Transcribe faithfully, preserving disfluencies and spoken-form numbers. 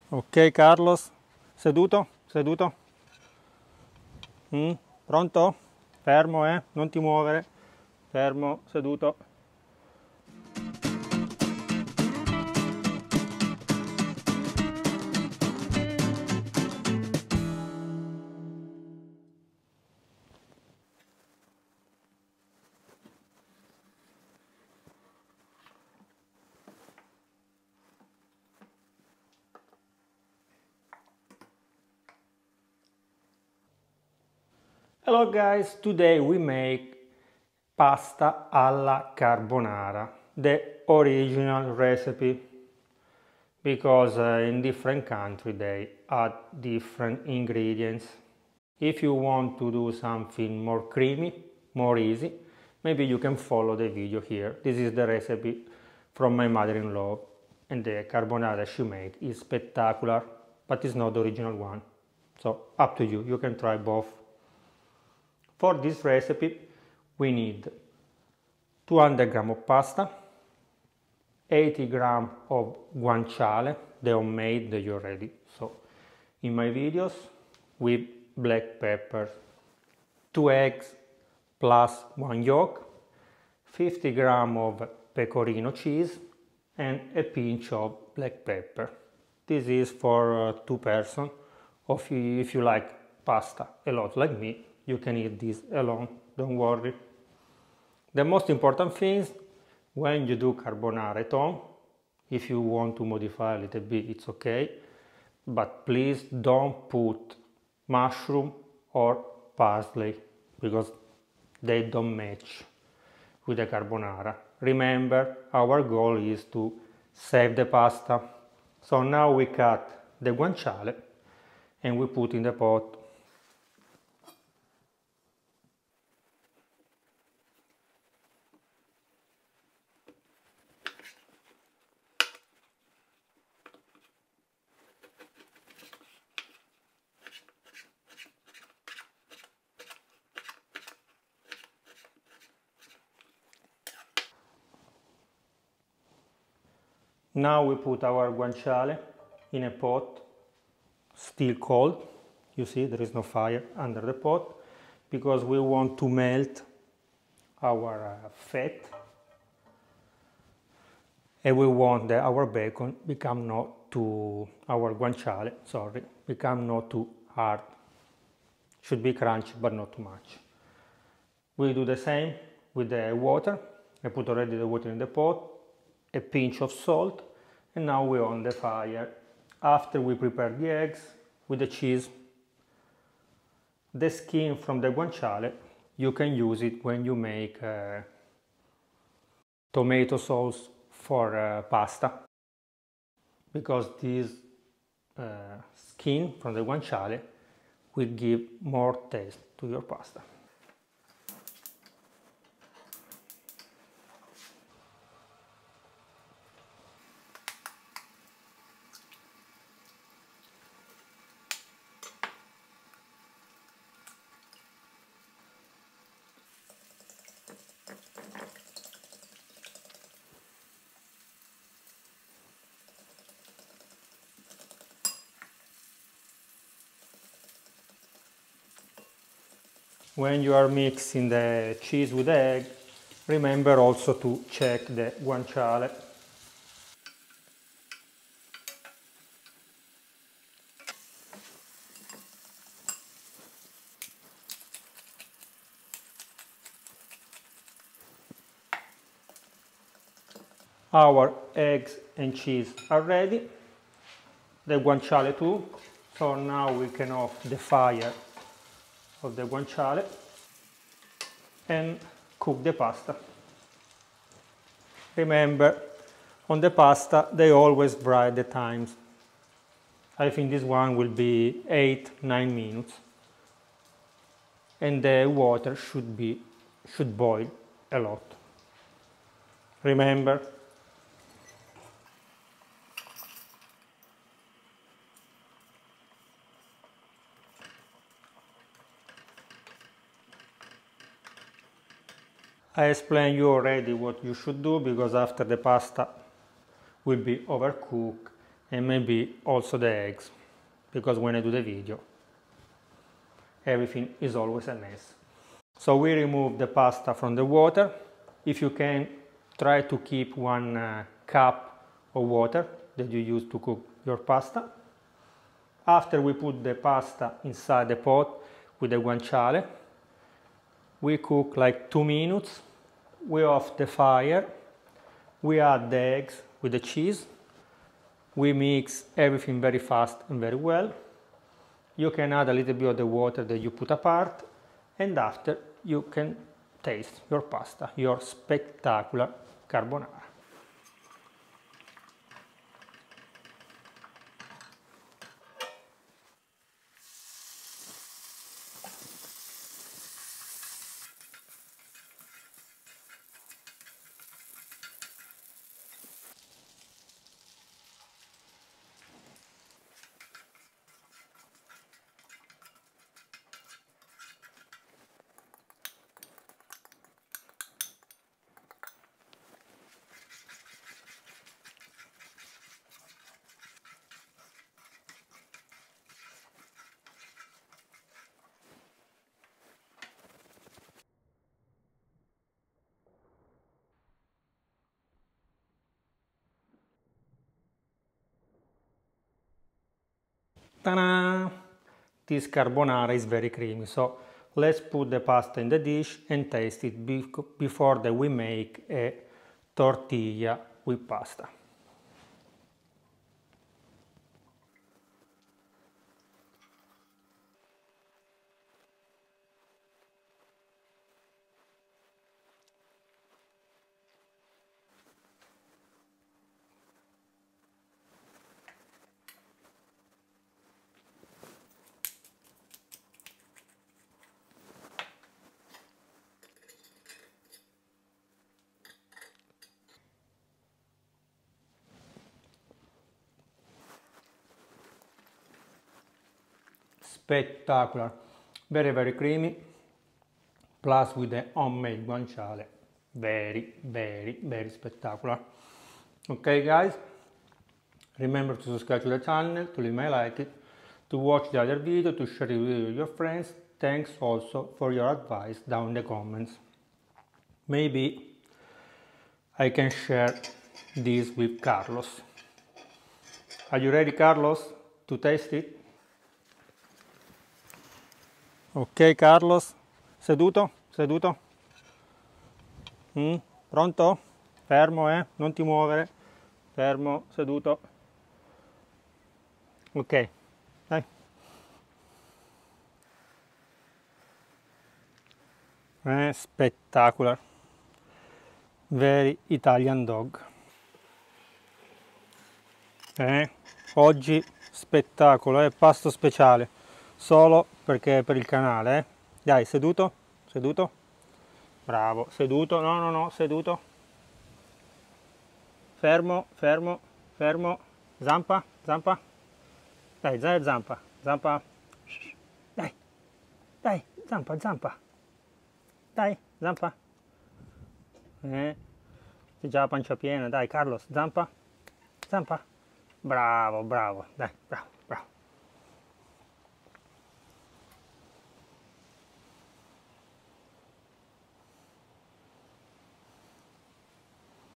Ok Carlos, seduto? Seduto? Mm? Pronto? Fermo, eh? Non ti muovere. Fermo, seduto. Hello guys, today we make pasta alla carbonara, the original recipe, because uh, in different countries they add different ingredients. If you want to do something more creamy, more easy, maybe you can follow the video here. This is the recipe from my mother-in-law, and the carbonara she made is spectacular, but it's not the original one. So up to you, you can try both. For this recipe we need two hundred grams of pasta, eighty grams of guanciale, the homemade that you already saw in my videos, with black pepper, two eggs plus one yolk, fifty grams of pecorino cheese, and a pinch of black pepper. This is for uh, two persons, or if you, if you like pasta a lot like me, you can eat this alone, don't worry. The most important things when you do carbonara at home, if you want to modify a little bit, it's okay, but please don't put mushroom or parsley because they don't match with the carbonara. Remember, our goal is to save the pasta. So now we cut the guanciale and we put in the pot. Now we put our guanciale in a pot, still cold. You see there is no fire under the pot because we want to melt our uh, fat, and we want that our bacon become not too, our guanciale, sorry, become not too hard. Should be crunchy but not too much. We do the same with the water. I put already the water in the pot, a pinch of salt, and now we're on the fire. After we prepare the eggs with the cheese, the skin from the guanciale, you can use it when you make uh, tomato sauce for uh, pasta, because this uh, skin from the guanciale will give more taste to your pasta. When you are mixing the cheese with the egg, remember also to check the guanciale. Our eggs and cheese are ready, the guanciale too, so now we can off the fire of the guanciale and cook the pasta. Remember, on the pasta they always vary the times. I think this one will be eight nine minutes, and the water should be should boil a lot. Remember. I explained you already what you should do, because after the pasta will be overcooked, and maybe also the eggs, because when I do the video everything is always a mess. So we remove the pasta from the water. If you can, try to keep one uh, cup of water that you use to cook your pasta. After we put the pasta inside the pot with the guanciale, we cook like two minutes. We off the fire. We add the eggs with the cheese. We mix everything very fast and very well. You can add a little bit of the water that you put apart, and after you can taste your pasta, your spectacular carbonara. Ta-da! This carbonara is very creamy, so let's put the pasta in the dish and taste it before that we make a tortilla with pasta. Spectacular, very very creamy, plus with the homemade guanciale, very very very spectacular. Okay guys, remember to subscribe to the channel, to leave my like it, to watch the other video, to share the video with your friends. Thanks also for your advice down in the comments. Maybe I can share this with Carlos. Are you ready, Carlos, to taste it? Ok Carlos, seduto, seduto, mm, pronto? Fermo, eh, non ti muovere, fermo, seduto, ok, dai. Eh, spectacular, very Italian dog. Eh, oggi spettacolo, eh, pasto speciale. Solo perché è per il canale, eh? Dai, seduto, seduto, bravo, seduto, no, no, no, seduto, fermo, fermo, fermo, zampa, zampa, dai, dai, zampa, zampa, dai, dai, zampa, zampa, dai, zampa, eh, c'è già la pancia piena, dai, Carlos, zampa, zampa, bravo, bravo, dai, bravo.